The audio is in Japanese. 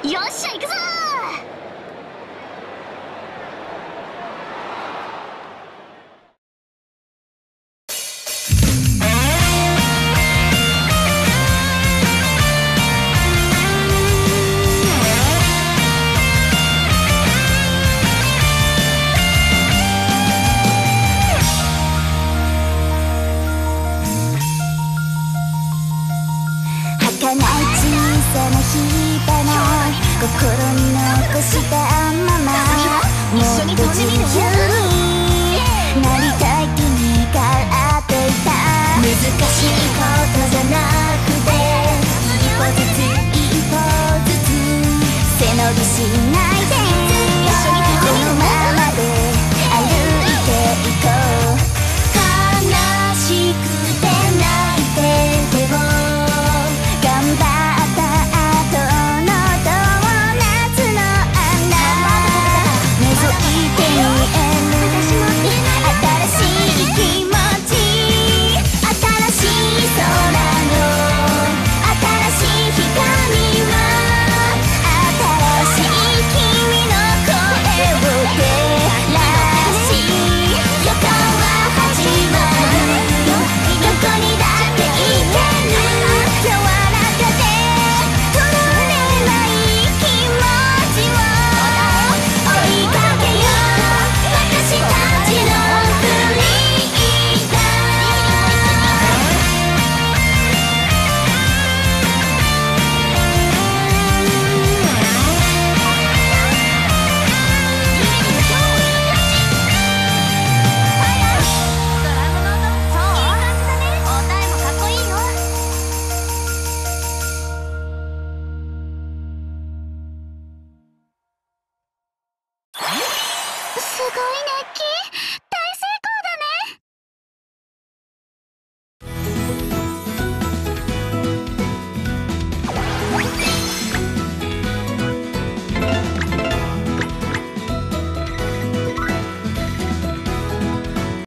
よっしゃ行くぞ儚い小さな火花心に残したままもっと自由になりたい君がっていた難しいことじゃなくて一歩ずつ一歩ずつ背伸びしないでこのままで歩いていこう悲しくて泣いてても頑張った後のドーナツの穴覗いて見える新しい気持ち新しい空の新しい光は新しい君の声を照らし予感は始まるどこにだって行ける柔らかで取られない気持ちを追いかけよう私たちのフリーダすごい熱気